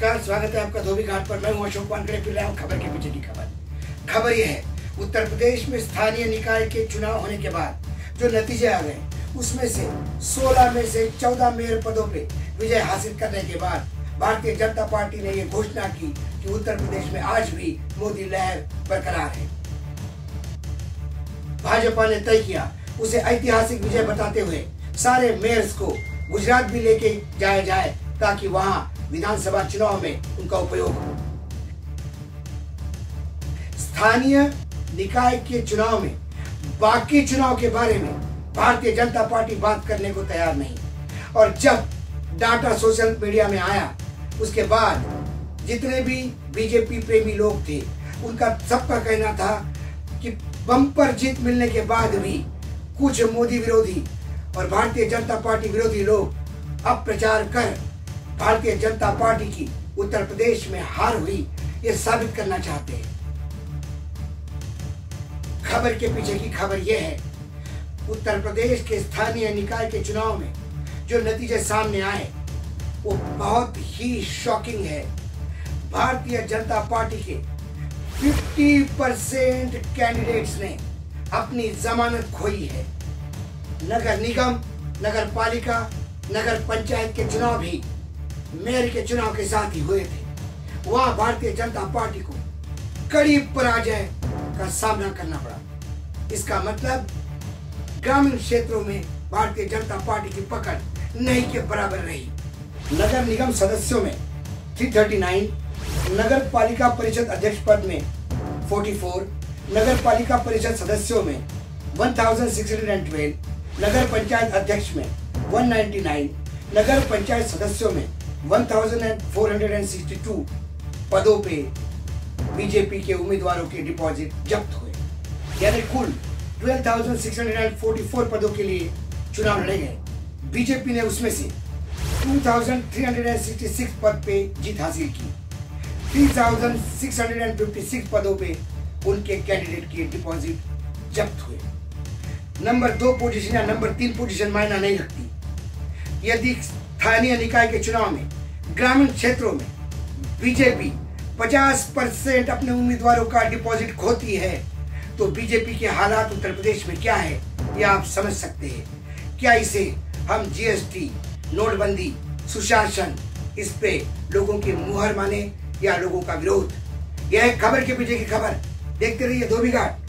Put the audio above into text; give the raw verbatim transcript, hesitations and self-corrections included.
नमस्कार, स्वागत है आपका धोबी घाट पर। मैं हूं अशोक वानखेड़े, फिर रहा हूं खबर के पीछे की खबर। खबर यह है, उत्तर प्रदेश में स्थानीय निकाय के चुनाव होने के बाद जो नतीजे आ गए, उसमें से सोलह में से चौदह मेयर पदों पे विजय हासिल करने के बाद भारतीय जनता पार्टी ने ये घोषणा की कि उत्तर प्रदेश में आज भी मोदी लहर बरकरार है। भाजपा ने तय किया उसे ऐतिहासिक विजय बताते हुए सारे मेयर्स को गुजरात भी लेके जाया जाए ताकि वहां विधानसभा चुनाव में उनका उपयोग हो। स्थानीय निकाय के चुनाव में बाकी चुनाव के बारे में भारतीय जनता पार्टी बात करने को तैयार नहीं, और जब डाटा सोशल मीडिया में आया उसके बाद जितने भी बीजेपी प्रेमी लोग थे उनका सबका कहना था कि बम्पर जीत मिलने के बाद भी कुछ मोदी विरोधी और भारतीय जनता पार्टी विरोधी लोग अब प्रचार कर भारतीय जनता पार्टी की उत्तर प्रदेश में हार हुई ये साबित करना चाहते हैं। खबर के पीछे की खबर यह है, उत्तर प्रदेश के स्थानीय निकाय के चुनाव में जो नतीजे सामने आए वो बहुत ही शॉकिंग है। भारतीय जनता पार्टी के पचास परसेंट कैंडिडेट्स ने अपनी जमानत खोई है। नगर निगम, नगर पालिका, नगर पंचायत के चुनाव भी मेयर के चुनाव के साथ ही हुए थे। वहां भारतीय जनता पार्टी को कड़ी पराजय का सामना करना पड़ा। इसका मतलब ग्रामीण क्षेत्रों में भारतीय जनता पार्टी की पकड़ नहीं के बराबर रही। नगर निगम सदस्यों में तीन सौ उनतालीस, नगर पालिका परिषद अध्यक्ष पद में चौवालीस, नगर पालिका परिषद सदस्यों में एक हज़ार छह सौ बारह, नगर पंचायत अध्यक्ष में एक सौ निन्यानवे, नगर पंचायत सदस्यों में एक हज़ार चार सौ बासठ पदों पे बीजेपी के उम्मीदवारों के डिपॉजिट जब्त हुए। यानी कुल बारह हज़ार छह सौ चौवालीस पदों के लिए चुनाव लड़े गए। बीजेपी ने उसमें से दो हज़ार तीन सौ छियासठ पद पे जीत हासिल की। तीन हज़ार छह सौ छप्पन पदों पे उनके कैंडिडेट के डिपॉजिट जब्त हुए। नंबर दो पोजीशन या नंबर तीन पोजीशन मायना नहीं रखती। यदि स्थानीय निकाय के चुनाव में ग्रामीण क्षेत्रों में बीजेपी पचास परसेंट अपने उम्मीदवारों का डिपॉजिट खोती है तो बीजेपी के हालात उत्तर प्रदेश में क्या है यह आप समझ सकते हैं। क्या इसे हम जीएसटी, नोटबंदी, सुशासन, इस पे लोगों की मुहर माने या लोगों का विरोध? यह है खबर के पीछे की खबर। देखते रहिए धोबी घाट।